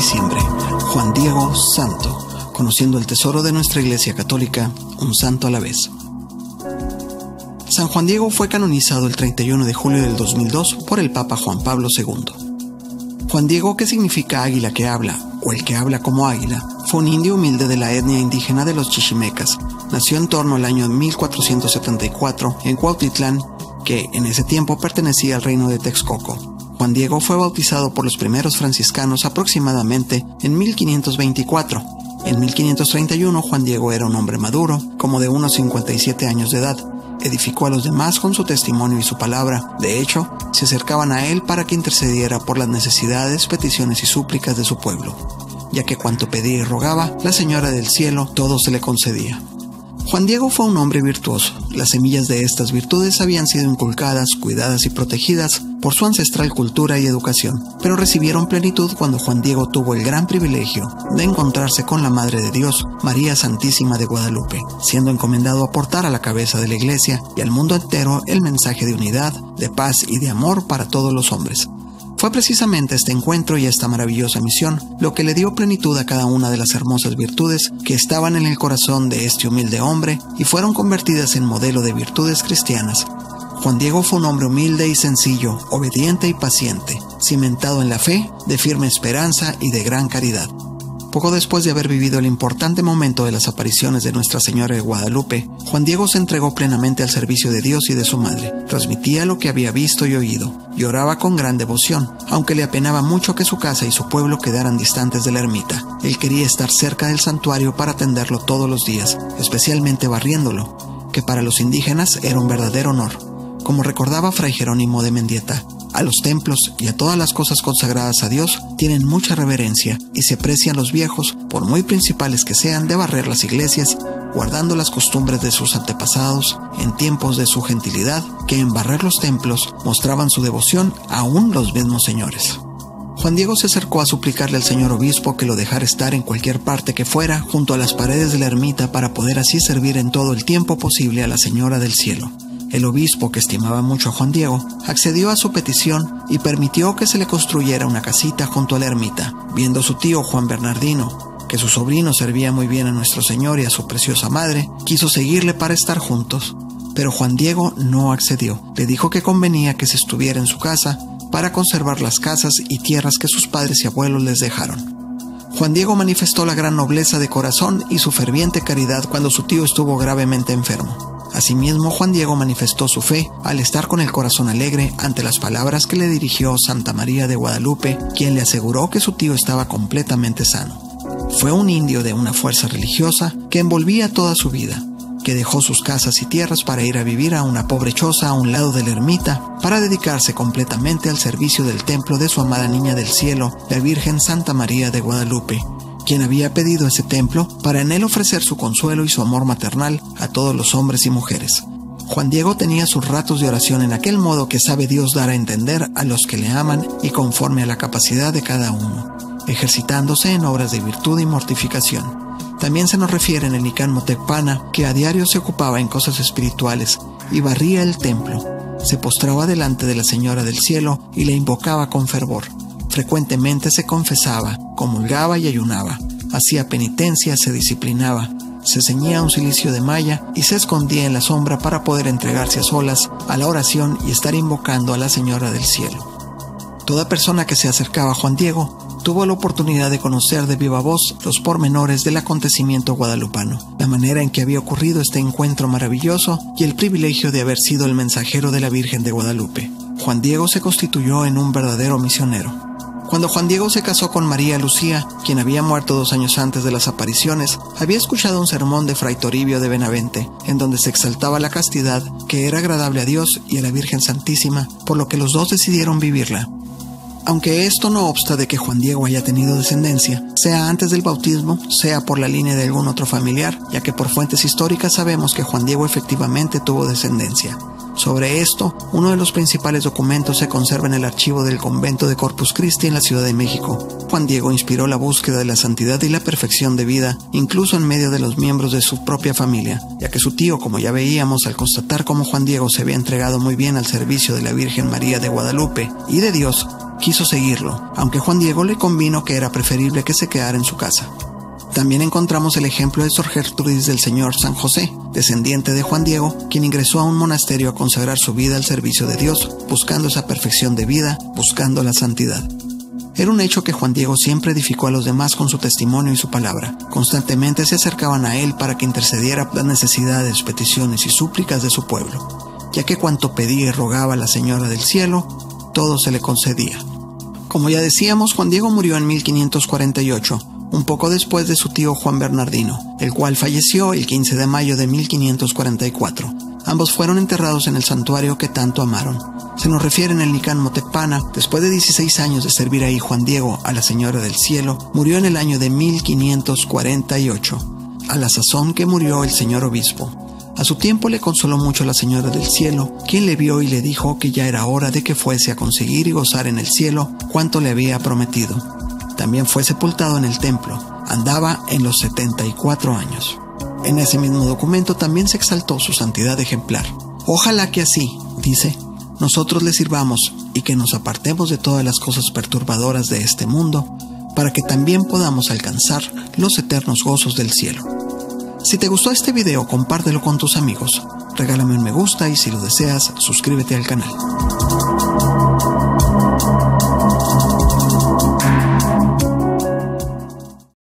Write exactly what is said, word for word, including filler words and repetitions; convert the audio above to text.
diciembre, Juan Diego, santo, conociendo el tesoro de nuestra Iglesia Católica, un santo a la vez. San Juan Diego fue canonizado el treinta y uno de julio del dos mil dos por el Papa Juan Pablo segundo. Juan Diego, que significa águila que habla, o el que habla como águila, fue un indio humilde de la etnia indígena de los chichimecas. Nació en torno al año mil cuatrocientos setenta y cuatro en Cuautitlán, que en ese tiempo pertenecía al reino de Texcoco. Juan Diego fue bautizado por los primeros franciscanos aproximadamente en mil quinientos veinticuatro. En mil quinientos treinta y uno Juan Diego era un hombre maduro, como de unos cincuenta y siete años de edad. Edificó a los demás con su testimonio y su palabra. De hecho, se acercaban a él para que intercediera por las necesidades, peticiones y súplicas de su pueblo, ya que cuanto pedía y rogaba, la Señora del Cielo todo se le concedía. Juan Diego fue un hombre virtuoso. Las semillas de estas virtudes habían sido inculcadas, cuidadas y protegidas por su ancestral cultura y educación, pero recibieron plenitud cuando Juan Diego tuvo el gran privilegio de encontrarse con la Madre de Dios, María Santísima de Guadalupe, siendo encomendado a portar a la cabeza de la Iglesia y al mundo entero el mensaje de unidad, de paz y de amor para todos los hombres. Fue precisamente este encuentro y esta maravillosa misión lo que le dio plenitud a cada una de las hermosas virtudes que estaban en el corazón de este humilde hombre y fueron convertidas en modelo de virtudes cristianas. Juan Diego fue un hombre humilde y sencillo, obediente y paciente, cimentado en la fe, de firme esperanza y de gran caridad. Poco después de haber vivido el importante momento de las apariciones de Nuestra Señora de Guadalupe, Juan Diego se entregó plenamente al servicio de Dios y de su madre. Transmitía lo que había visto y oído, y oraba con gran devoción, aunque le apenaba mucho que su casa y su pueblo quedaran distantes de la ermita. Él quería estar cerca del santuario para atenderlo todos los días, especialmente barriéndolo, que para los indígenas era un verdadero honor. Como recordaba Fray Jerónimo de Mendieta, a los templos y a todas las cosas consagradas a Dios tienen mucha reverencia y se aprecian los viejos, por muy principales que sean, de barrer las iglesias, guardando las costumbres de sus antepasados en tiempos de su gentilidad, que en barrer los templos mostraban su devoción aún los mismos señores. Juan Diego se acercó a suplicarle al señor obispo que lo dejara estar en cualquier parte que fuera junto a las paredes de la ermita para poder así servir en todo el tiempo posible a la Señora del Cielo. El obispo, que estimaba mucho a Juan Diego, accedió a su petición y permitió que se le construyera una casita junto a la ermita. Viendo su tío Juan Bernardino que su sobrino servía muy bien a nuestro Señor y a su preciosa madre, quiso seguirle para estar juntos, pero Juan Diego no accedió. Le dijo que convenía que se estuviera en su casa para conservar las casas y tierras que sus padres y abuelos les dejaron. Juan Diego manifestó la gran nobleza de corazón y su ferviente caridad cuando su tío estuvo gravemente enfermo. Asimismo, Juan Diego manifestó su fe al estar con el corazón alegre ante las palabras que le dirigió Santa María de Guadalupe, quien le aseguró que su tío estaba completamente sano. Fue un indio de una fuerza religiosa que envolvía toda su vida, que dejó sus casas y tierras para ir a vivir a una pobre choza a un lado de la ermita, para dedicarse completamente al servicio del templo de su amada Niña del Cielo, la Virgen Santa María de Guadalupe, quien había pedido ese templo para en él ofrecer su consuelo y su amor maternal a todos los hombres y mujeres. Juan Diego tenía sus ratos de oración en aquel modo que sabe Dios dar a entender a los que le aman y conforme a la capacidad de cada uno, ejercitándose en obras de virtud y mortificación. También se nos refiere en el Nicán Motecpana que a diario se ocupaba en cosas espirituales y barría el templo, se postraba delante de la Señora del Cielo y le invocaba con fervor. Frecuentemente se confesaba, comulgaba y ayunaba, hacía penitencia, se disciplinaba, se ceñía un cilicio de malla y se escondía en la sombra para poder entregarse a solas a la oración y estar invocando a la Señora del Cielo. Toda persona que se acercaba a Juan Diego tuvo la oportunidad de conocer de viva voz los pormenores del acontecimiento guadalupano, la manera en que había ocurrido este encuentro maravilloso y el privilegio de haber sido el mensajero de la Virgen de Guadalupe. Juan Diego se constituyó en un verdadero misionero. Cuando Juan Diego se casó con María Lucía, quien había muerto dos años antes de las apariciones, había escuchado un sermón de Fray Toribio de Benavente, en donde se exaltaba la castidad, que era agradable a Dios y a la Virgen Santísima, por lo que los dos decidieron vivirla. Aunque esto no obsta de que Juan Diego haya tenido descendencia, sea antes del bautismo, sea por la línea de algún otro familiar, ya que por fuentes históricas sabemos que Juan Diego efectivamente tuvo descendencia. Sobre esto, uno de los principales documentos se conserva en el archivo del convento de Corpus Christi en la Ciudad de México. Juan Diego inspiró la búsqueda de la santidad y la perfección de vida, incluso en medio de los miembros de su propia familia, ya que su tío, como ya veíamos, al constatar cómo Juan Diego se había entregado muy bien al servicio de la Virgen María de Guadalupe y de Dios, quiso seguirlo, aunque Juan Diego le convino que era preferible que se quedara en su casa. También encontramos el ejemplo de Sor Gertrudis del Señor San José, descendiente de Juan Diego, quien ingresó a un monasterio a consagrar su vida al servicio de Dios, buscando esa perfección de vida, buscando la santidad. Era un hecho que Juan Diego siempre edificó a los demás con su testimonio y su palabra. Constantemente se acercaban a él para que intercediera las necesidades, peticiones y súplicas de su pueblo, ya que cuanto pedía y rogaba a la Señora del Cielo, todo se le concedía. Como ya decíamos, Juan Diego murió en mil quinientos cuarenta y ocho, un poco después de su tío Juan Bernardino, el cual falleció el quince de mayo de mil quinientos cuarenta y cuatro. Ambos fueron enterrados en el santuario que tanto amaron. Se nos refiere en el Nicán Motepana, después de dieciséis años de servir ahí Juan Diego a la Señora del Cielo, murió en el año de mil quinientos cuarenta y ocho, a la sazón que murió el señor obispo. A su tiempo le consoló mucho la Señora del Cielo, quien le vio y le dijo que ya era hora de que fuese a conseguir y gozar en el cielo cuanto le había prometido. También fue sepultado en el templo. Andaba en los setenta y cuatro años. En ese mismo documento también se exaltó su santidad ejemplar. Ojalá que así, dice, nosotros le sirvamos y que nos apartemos de todas las cosas perturbadoras de este mundo, para que también podamos alcanzar los eternos gozos del cielo. Si te gustó este video, compártelo con tus amigos. Regálame un me gusta y si lo deseas, suscríbete al canal.